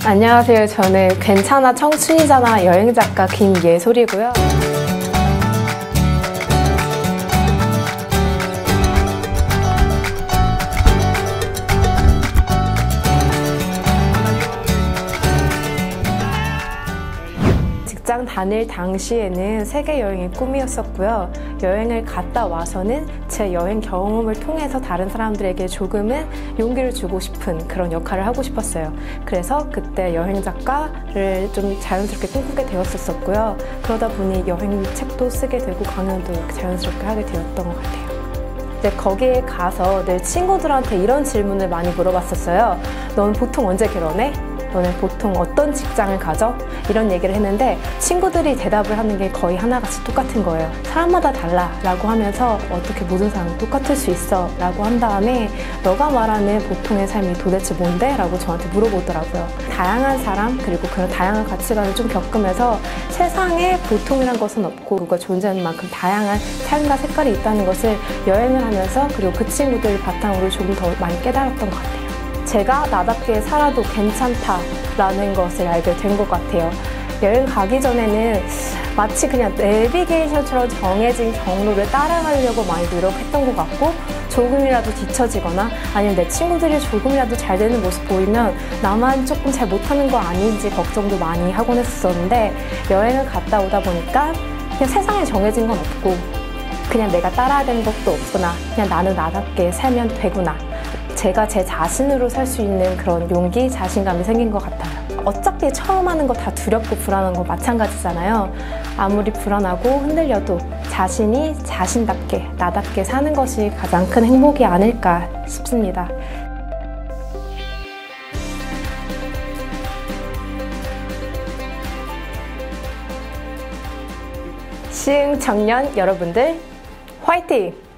안녕하세요. 저는 괜찮아 청춘이잖아 여행작가 김예솔이고요. 직장 다닐 당시에는 세계 여행이 꿈이었었고요. 여행을 갔다 와서는 제 여행 경험을 통해서 다른 사람들에게 조금은 용기를 주고 싶은 그런 역할을 하고 싶었어요. 그래서 그때 여행 작가를 좀 자연스럽게 꿈꾸게 되었었고요. 그러다 보니 여행 책도 쓰게 되고 강연도 자연스럽게 하게 되었던 것 같아요. 이제 거기에 가서 내 친구들한테 이런 질문을 많이 물어봤었어요. 넌 보통 언제 결혼해? 너는 보통 어떤 직장을 가져? 이런 얘기를 했는데 친구들이 대답을 하는 게 거의 하나같이 똑같은 거예요. 사람마다 달라 라고 하면서 어떻게 모든 사람은 똑같을 수 있어 라고 한 다음에 너가 말하는 보통의 삶이 도대체 뭔데? 라고 저한테 물어보더라고요. 다양한 사람 그리고 그런 다양한 가치관을 좀 겪으면서 세상에 보통이란 것은 없고 그가 존재하는 만큼 다양한 삶과 색깔이 있다는 것을 여행을 하면서 그리고 그 친구들 바탕으로 조금 더 많이 깨달았던 것 같아요. 제가 나답게 살아도 괜찮다라는 것을 알게 된 것 같아요. 여행 가기 전에는 마치 그냥 내비게이션처럼 정해진 경로를 따라가려고 많이 노력했던 것 같고 조금이라도 뒤처지거나 아니면 내 친구들이 조금이라도 잘 되는 모습 보이면 나만 조금 잘 못하는 거 아닌지 걱정도 많이 하곤 했었는데 여행을 갔다 오다 보니까 그냥 세상에 정해진 건 없고 그냥 내가 따라야 되는 것도 없구나. 그냥 나는 나답게 살면 되구나. 제가 제 자신으로 살 수 있는 그런 용기, 자신감이 생긴 것 같아요. 어차피 처음 하는 거 다 두렵고 불안한 거 마찬가지잖아요. 아무리 불안하고 흔들려도 자신이 자신답게, 나답게 사는 것이 가장 큰 행복이 아닐까 싶습니다. 시흥청년 여러분들, 화이팅!